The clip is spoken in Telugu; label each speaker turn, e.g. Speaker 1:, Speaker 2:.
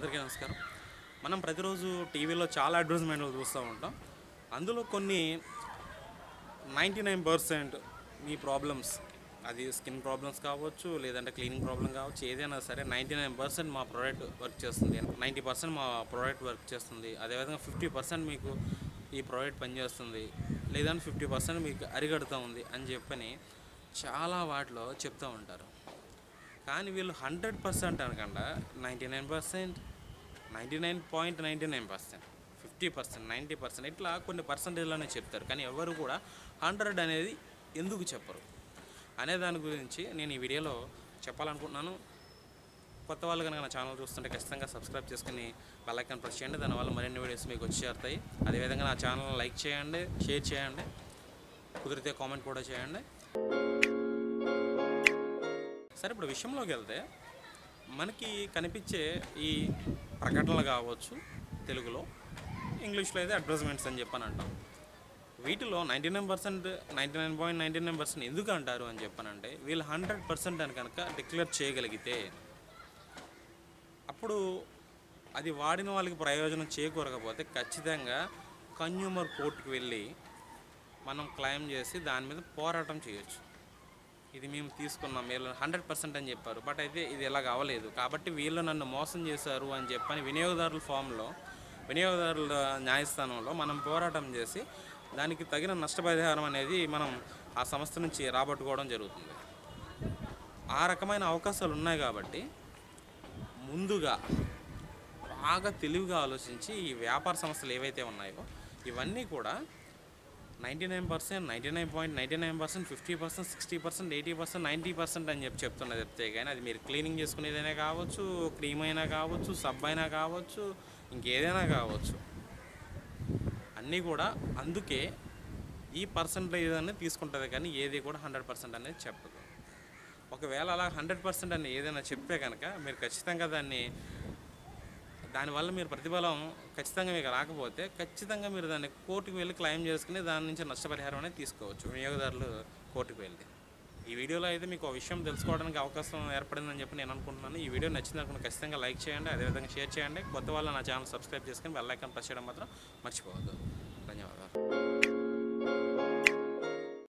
Speaker 1: అందరికీ నమస్కారం. మనం ప్రతిరోజు టీవీలో చాలా అడ్వర్టైజ్మెంట్లు చూస్తూ ఉంటాం. అందులో కొన్ని 99% మీ ప్రాబ్లమ్స్, అది స్కిన్ ప్రాబ్లమ్స్ కావచ్చు, లేదంటే క్లీనింగ్ ప్రాబ్లం కావచ్చు, ఏదైనా సరే 99% మా ప్రోడక్ట్ వర్క్ చేస్తుంది, 90% మా ప్రోడక్ట్ వర్క్ చేస్తుంది, అదేవిధంగా 50% మీకు ఈ ప్రోడక్ట్ పనిచేస్తుంది, లేదంటే 50% మీకు అరిగడుతూ ఉంది అని చెప్పని చాలా వాటిలో చెప్తూ ఉంటారు. కానీ వీళ్ళు 100% అనకుండా 99%, 99.99%, 50%, 90% ఇట్లా కొన్ని పర్సంటేజ్లోనే చెప్తారు. కానీ ఎవరు కూడా 100 అనేది ఎందుకు చెప్పరు అనే దాని గురించి నేను ఈ వీడియోలో చెప్పాలనుకుంటున్నాను. కొత్త వాళ్ళు కనుక నా ఛానల్ చూస్తుంటే ఖచ్చితంగా సబ్స్క్రైబ్ చేసుకుని బెల్ ఐకాన్ ప్రెస్ చేయండి. దానివల్ల మరిన్ని వీడియోస్ మీకు వచ్చి చేరుతాయి. అదేవిధంగా నా ఛానల్ లైక్ చేయండి, షేర్ చేయండి, కుదిరితే కామెంట్ కూడా చేయండి. సరే, ఇప్పుడు విషయంలోకి వెళ్తే మనకి కనిపించే ఈ ప్రకటనలు కావచ్చు, తెలుగులో, ఇంగ్లీష్లో అయితే అడ్వర్టైజ్మెంట్స్ అని చెప్పని అంటాం. వీటిలో 99%, 99.99% ఎందుకు అంటారు అని చెప్పనంటే, వీళ్ళు 100% అని కనుక డిక్లేర్ చేయగలిగితే అప్పుడు అది వాడిన వాళ్ళకి ప్రయోజనం చేకూరకపోతే ఖచ్చితంగా కన్జ్యూమర్ కోర్టుకు వెళ్ళి మనం క్లెయిమ్ చేసి దాని మీద పోరాటం చేయొచ్చు. ఇది మేము తీసుకున్నాం, వీళ్ళు 100% అని చెప్పారు, బట్ అయితే ఇది ఎలాగ అవ్వలేదు కాబట్టి వీళ్ళు నన్ను మోసం చేశారు అని చెప్పని వినియోగదారుల న్యాయస్థానంలో మనం పోరాటం చేసి దానికి తగిన నష్టపరిహారం అనేది మనం ఆ సంస్థ నుంచి రాబట్టుకోవడం జరుగుతుంది. ఆ రకమైన అవకాశాలు ఉన్నాయి కాబట్టి ముందుగా బాగా తెలివిగా ఆలోచించి ఈ వ్యాపార సంస్థలు ఏవైతే ఉన్నాయో ఇవన్నీ కూడా 99%, 99.99%, 50%, 60%, 80%, 90% అని చెప్తున్నది చెప్తే కానీ అది మీరు క్లీనింగ్ చేసుకునేదైనా కావచ్చు, క్రీమ్ అయినా కావచ్చు, సబ్ అయినా కావచ్చు, ఇంకేదైనా కావచ్చు, అన్నీ కూడా అందుకే ఈ పర్సంటేజ్ అనేది తీసుకుంటుంది. కానీ ఏది కూడా 100% అనేది చెప్పదు. ఒకవేళ అలా 100% అని ఏదైనా చెప్తే కనుక మీరు ఖచ్చితంగా దానివల్ల మీరు ప్రతిఫలం ఖచ్చితంగా మీకు రాకపోతే ఖచ్చితంగా మీరు దాన్ని కోర్టుకు వెళ్ళి క్లెయిమ్ చేసుకుని దాని నుంచి నష్టపరిహారం అనేది తీసుకోవచ్చు వినియోగదారులు కోర్టుకు వెళ్ళి. ఈ వీడియోలో అయితే మీకు ఆ విషయం తెలుసుకోవడానికి అవకాశం ఏర్పడిందని చెప్పి నేను అనుకుంటున్నాను. ఈ వీడియో నచ్చిందనుకుంటే ఖచ్చితంగా లైక్ చేయండి, అదేవిధంగా షేర్ చేయండి. కొత్త వాళ్ళు నా ఛానల్ సబ్స్క్రైబ్ చేసుకుని బెల్ ఐకాన్ ప్రెస్ చేయడం మాత్రం మర్చిపోవద్దు. ధన్యవాదాలు.